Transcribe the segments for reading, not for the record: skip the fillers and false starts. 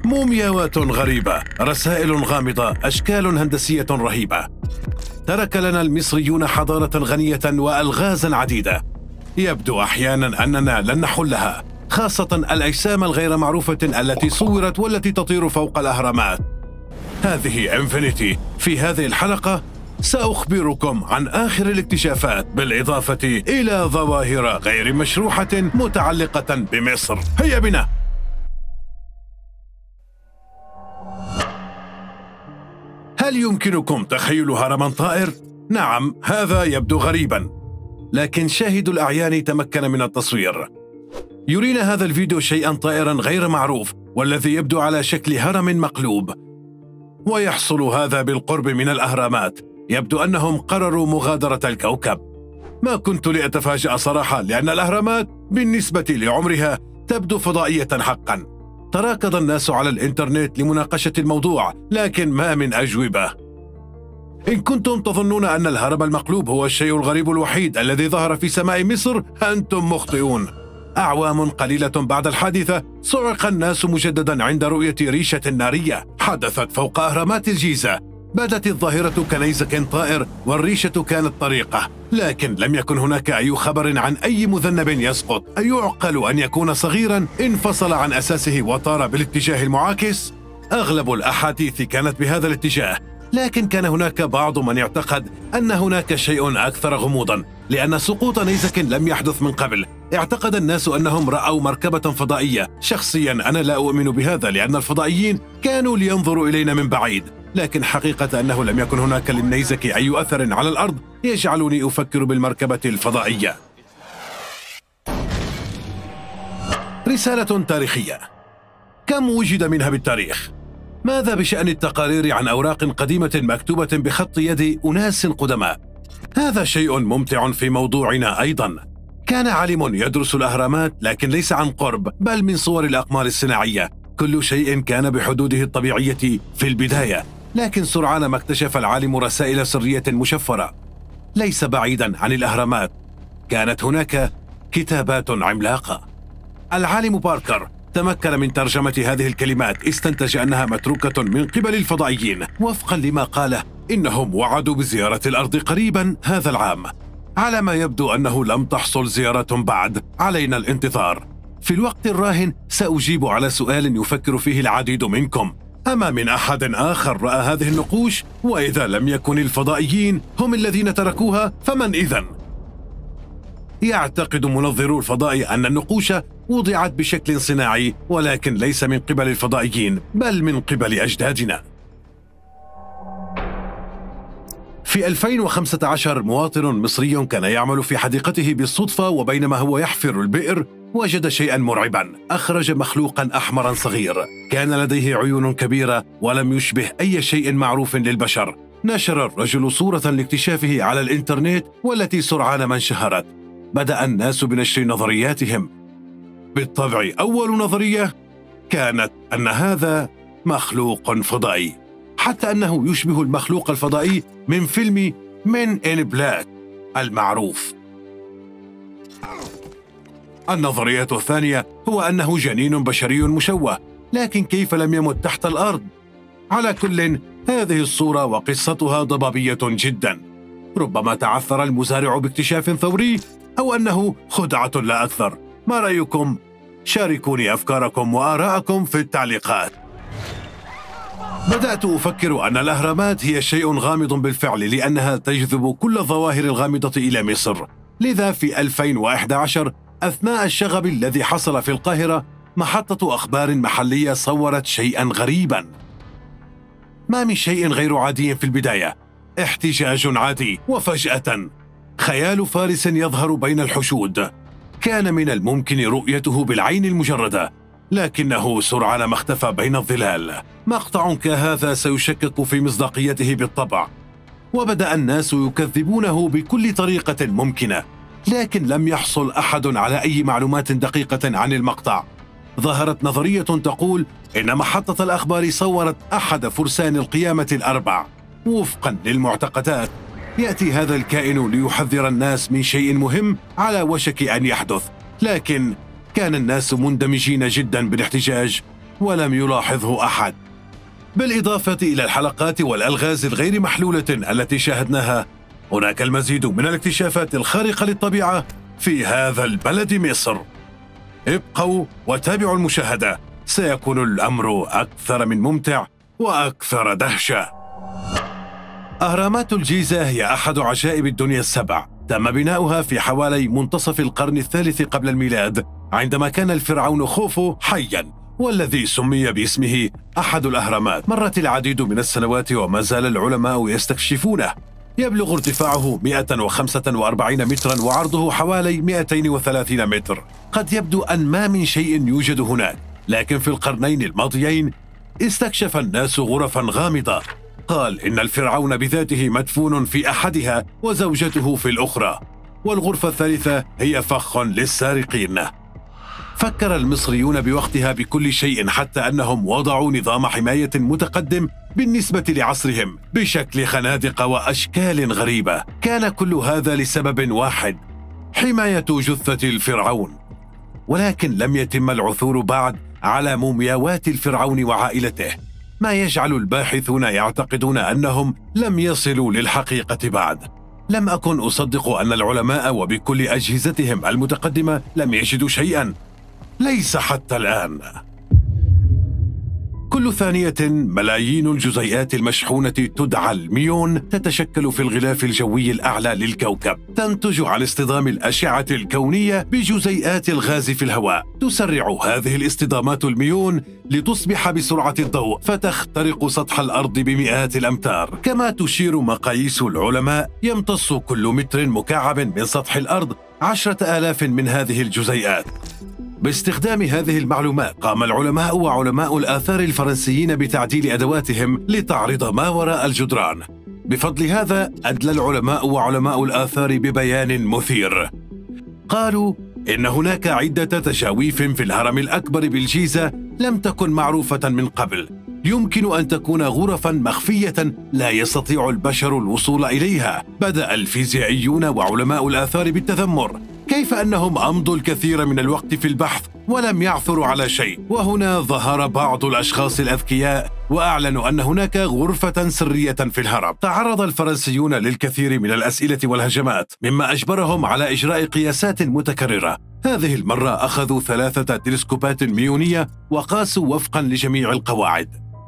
مومياوات غريبة، رسائل غامضة، أشكال هندسية رهيبة. ترك لنا المصريون حضارة غنية وألغازا عديدة. يبدو أحيانا أننا لن نحلها، خاصة الأجسام الغير معروفة التي صورت والتي تطير فوق الأهرامات. هذه انفينيتي. في هذه الحلقة سأخبركم عن آخر الاكتشافات بالإضافة إلى ظواهر غير مشروحة متعلقة بمصر. هيا بنا. هل يمكنكم تخيل هرما طائر؟ نعم، هذا يبدو غريبا، لكن شاهد الأعيان تمكن من التصوير. يرينا هذا الفيديو شيئا طائرا غير معروف والذي يبدو على شكل هرم مقلوب، ويحصل هذا بالقرب من الأهرامات. يبدو أنهم قرروا مغادرة الكوكب. ما كنت لأتفاجأ صراحة، لأن الأهرامات بالنسبة لعمرها تبدو فضائية حقا. تراكض الناس على الإنترنت لمناقشة الموضوع، لكن ما من أجوبة. إن كنتم تظنون أن الهرم المقلوب هو الشيء الغريب الوحيد الذي ظهر في سماء مصر، أنتم مخطئون. أعوام قليلة بعد الحادثة صعق الناس مجددا عند رؤية ريشة نارية حدثت فوق أهرامات الجيزة. بدت الظاهرة كنيزك طائر والريشة كانت طريقة، لكن لم يكن هناك أي خبر عن أي مذنب يسقط. أيعقل أن يكون صغيرا انفصل عن أساسه وطار بالاتجاه المعاكس؟ أغلب الأحاديث كانت بهذا الاتجاه، لكن كان هناك بعض من يعتقد أن هناك شيء أكثر غموضا، لأن سقوط نيزك لم يحدث من قبل. اعتقد الناس أنهم رأوا مركبة فضائية. شخصيا أنا لا أؤمن بهذا، لأن الفضائيين كانوا لينظروا إلينا من بعيد، لكن حقيقة أنه لم يكن هناك للنيزك أي أثر على الأرض يجعلني أفكر بالمركبة الفضائية. رسالة تاريخية. كم وجد منها بالتاريخ؟ ماذا بشأن التقارير عن أوراق قديمة مكتوبة بخط يد أناس قدماء؟ هذا شيء ممتع في موضوعنا أيضا. كان عالم يدرس الأهرامات، لكن ليس عن قرب، بل من صور الأقمار الصناعية. كل شيء كان بحدوده الطبيعية في البداية، لكن سرعان ما اكتشف العالم رسائل سرية مشفرة. ليس بعيدا عن الأهرامات كانت هناك كتابات عملاقة. العالم باركر تمكن من ترجمة هذه الكلمات، استنتج أنها متروكة من قبل الفضائيين. وفقا لما قاله، إنهم وعدوا بزيارة الأرض قريبا هذا العام. على ما يبدو أنه لم تحصل زيارة بعد، علينا الانتظار. في الوقت الراهن سأجيب على سؤال يفكر فيه العديد منكم: أما من أحد آخر رأى هذه النقوش؟ وإذا لم يكن الفضائيين هم الذين تركوها، فمن إذن؟ يعتقد منظرو الفضاء أن النقوش وضعت بشكل صناعي، ولكن ليس من قبل الفضائيين، بل من قبل أجدادنا. في 2015 مواطن مصري كان يعمل في حديقته بالصدفة، وبينما هو يحفر البئر وجد شيئا مرعبا. أخرج مخلوقا أحمرا صغير، كان لديه عيون كبيرة ولم يشبه أي شيء معروف للبشر. نشر الرجل صورة لاكتشافه على الإنترنت، والتي سرعان ما انشهرت. بدأ الناس بنشر نظرياتهم. بالطبع أول نظرية كانت أن هذا مخلوق فضائي، حتى أنه يشبه المخلوق الفضائي من فيلم Men in Black المعروف. النظرية الثانية هو أنه جنين بشري مشوه، لكن كيف لم يمت تحت الأرض؟ على كل، هذه الصورة وقصتها ضبابية جدا. ربما تعثر المزارع باكتشاف ثوري، أو أنه خدعة لا أكثر. ما رأيكم؟ شاركوني أفكاركم وآراءكم في التعليقات. بدأت أفكر أن الأهرامات هي شيء غامض بالفعل، لأنها تجذب كل الظواهر الغامضة إلى مصر. لذا في 2011 أثناء الشغب الذي حصل في القاهرة، محطة أخبار محلية صورت شيئا غريبا. ما من شيء غير عادي في البداية، احتجاج عادي، وفجأة خيال فارس يظهر بين الحشود. كان من الممكن رؤيته بالعين المجردة، لكنه سرعان ما اختفى بين الظلال. مقطع كهذا سيشكك في مصداقيته بالطبع، وبدأ الناس يكذبونه بكل طريقة ممكنة، لكن لم يحصل أحد على أي معلومات دقيقة عن المقطع. ظهرت نظرية تقول إن محطة الأخبار صورت أحد فرسان القيامة الأربع. وفقا للمعتقدات، يأتي هذا الكائن ليحذر الناس من شيء مهم على وشك أن يحدث، لكن كان الناس مندمجين جدا بالاحتجاج ولم يلاحظه أحد. بالإضافة إلى الحلقات والألغاز الغير محلولة التي شاهدناها، هناك المزيد من الاكتشافات الخارقة للطبيعة في هذا البلد مصر. ابقوا وتابعوا المشاهدة، سيكون الأمر أكثر من ممتع وأكثر دهشة. أهرامات الجيزة هي أحد عجائب الدنيا السبع، تم بناؤها في حوالي منتصف القرن الثالث قبل الميلاد، عندما كان الفرعون خوفو حياً، والذي سمي باسمه أحد الأهرامات. مرت العديد من السنوات وما زال العلماء يستكشفونه. يبلغ ارتفاعه 145 متراً وعرضه حوالي 230 متر. قد يبدو أن ما من شيء يوجد هناك، لكن في القرنين الماضيين استكشف الناس غرفاً غامضة. قال إن الفرعون بذاته مدفون في أحدها وزوجته في الأخرى، والغرفة الثالثة هي فخ للسارقين. فكر المصريون بوقتها بكل شيء، حتى أنهم وضعوا نظام حماية متقدم بالنسبة لعصرهم بشكل خنادق وأشكال غريبة. كان كل هذا لسبب واحد: حماية جثة الفرعون. ولكن لم يتم العثور بعد على مومياوات الفرعون وعائلته، ما يجعل الباحثون يعتقدون أنهم لم يصلوا للحقيقة بعد. لم أكن أصدق أن العلماء وبكل أجهزتهم المتقدمة لم يجدوا شيئا، ليس حتى الآن. كل ثانية ملايين الجزيئات المشحونة تدعى الميون تتشكل في الغلاف الجوي الأعلى للكوكب، تنتج عن اصطدام الأشعة الكونية بجزيئات الغاز في الهواء. تسرع هذه الاصطدامات الميون لتصبح بسرعة الضوء، فتخترق سطح الأرض بمئات الأمتار. كما تشير مقاييس العلماء، يمتص كل متر مكعب من سطح الأرض 10,000 من هذه الجزيئات. باستخدام هذه المعلومات قام العلماء وعلماء الآثار الفرنسيين بتعديل أدواتهم لتعرض ما وراء الجدران. بفضل هذا أدلى العلماء وعلماء الآثار ببيان مثير. قالوا إن هناك عدة تجاويف في الهرم الأكبر بالجيزة لم تكن معروفة من قبل، يمكن أن تكون غرفا مخفية لا يستطيع البشر الوصول إليها. بدأ الفيزيائيون وعلماء الآثار بالتذمر، كيف أنهم أمضوا الكثير من الوقت في البحث ولم يعثروا على شيء. وهنا ظهر بعض الأشخاص الأذكياء وأعلنوا أن هناك غرفة سرية في الهرم. تعرض الفرنسيون للكثير من الأسئلة والهجمات، مما أجبرهم على إجراء قياسات متكررة. هذه المرة أخذوا 3 تلسكوبات ميونية وقاسوا وفقا لجميع القواعد.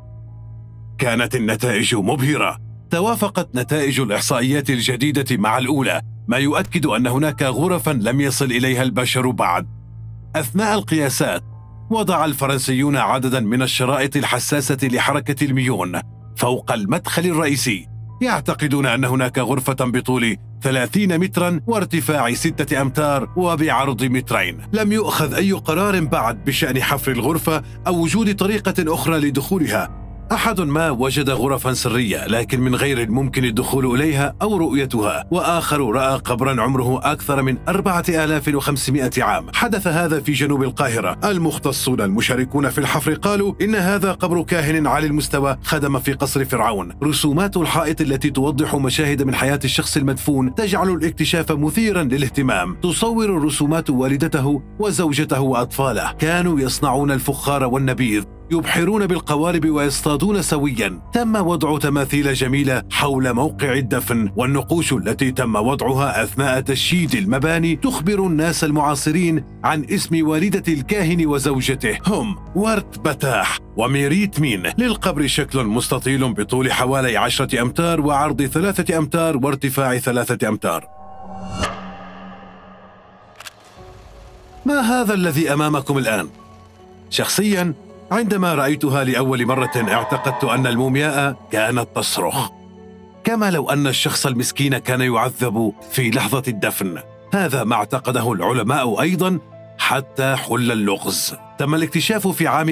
كانت النتائج مبهرة. توافقت نتائج الإحصائيات الجديدة مع الأولى، ما يؤكد أن هناك غرفاً لم يصل إليها البشر بعد. أثناء القياسات وضع الفرنسيون عدداً من الشرائط الحساسة لحركة الميون فوق المدخل الرئيسي، يعتقدون أن هناك غرفة بطول 30 متراً وارتفاع 6 أمتار وبعرض 2 متر. لم يؤخذ أي قرار بعد بشأن حفر الغرفة أو وجود طريقة أخرى لدخولها. أحد ما وجد غرفا سرية لكن من غير الممكن الدخول إليها أو رؤيتها، وآخر رأى قبرا عمره أكثر من 4500 عام. حدث هذا في جنوب القاهرة. المختصون المشاركون في الحفر قالوا إن هذا قبر كاهن عالي المستوى خدم في قصر فرعون. رسومات الحائط التي توضح مشاهد من حياة الشخص المدفون تجعل الاكتشاف مثيرا للاهتمام. تصور الرسومات والدته وزوجته وأطفاله، كانوا يصنعون الفخار والنبيذ، يبحرون بالقوارب ويصطادون سويا. تم وضع تماثيل جميلة حول موقع الدفن، والنقوش التي تم وضعها أثناء تشييد المباني تخبر الناس المعاصرين عن اسم والدة الكاهن وزوجته، هم ورت بتاح وميريت مين. للقبر شكل مستطيل بطول حوالي 10 أمتار وعرض 3 أمتار وارتفاع 3 أمتار. ما هذا الذي أمامكم الآن؟ شخصياً عندما رأيتها لأول مرة اعتقدت أن المومياء كانت تصرخ، كما لو أن الشخص المسكين كان يعذب في لحظة الدفن. هذا ما اعتقده العلماء أيضا حتى حل اللغز. تم الاكتشاف في عام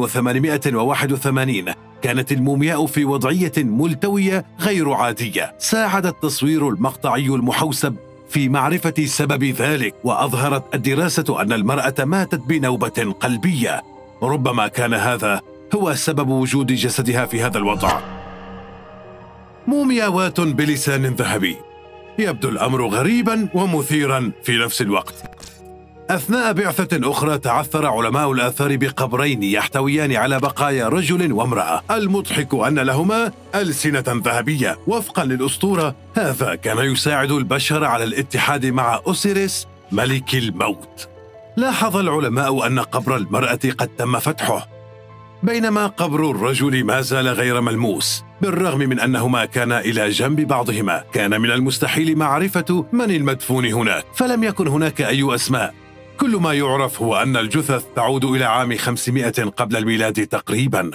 1881. كانت المومياء في وضعية ملتوية غير عادية. ساعد التصوير المقطعي المحوسب في معرفة سبب ذلك، وأظهرت الدراسة أن المرأة ماتت بنوبة قلبية. ربما كان هذا هو سبب وجود جسدها في هذا الوضع. مومياوات بلسان ذهبي. يبدو الأمر غريبا ومثيرا في نفس الوقت. أثناء بعثة أخرى تعثر علماء الآثار بقبرين يحتويان على بقايا رجل وامرأة، المضحك أن لهما ألسنة ذهبية. وفقا للأسطورة هذا كان يساعد البشر على الاتحاد مع أوسيريس ملك الموت. لاحظ العلماء أن قبر المرأة قد تم فتحه، بينما قبر الرجل ما زال غير ملموس. بالرغم من أنهما كانا إلى جنب بعضهما، كان من المستحيل معرفة من المدفون هناك، فلم يكن هناك أي أسماء. كل ما يعرف هو أن الجثث تعود إلى عام 500 قبل الميلاد تقريباً.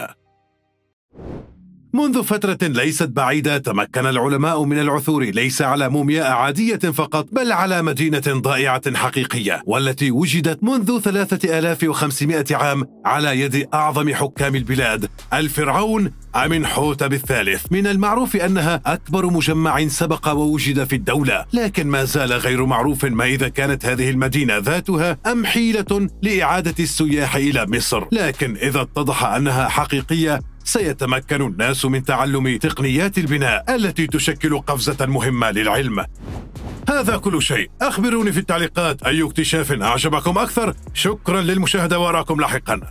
منذ فترة ليست بعيدة تمكن العلماء من العثور ليس على مومياء عادية فقط، بل على مدينة ضائعة حقيقية، والتي وجدت منذ 3500 عام على يد أعظم حكام البلاد الفرعون أمنحوتب الثالث. من المعروف أنها أكبر مجمع سبق ووجد في الدولة، لكن ما زال غير معروف ما إذا كانت هذه المدينة ذاتها أم حيلة لإعادة السياح إلى مصر. لكن إذا اتضح أنها حقيقية سيتمكن الناس من تعلم تقنيات البناء التي تشكل قفزة مهمة للعلم. هذا كل شيء. أخبروني في التعليقات أي اكتشاف أعجبكم أكثر. شكرا للمشاهدة وأراكم لاحقا.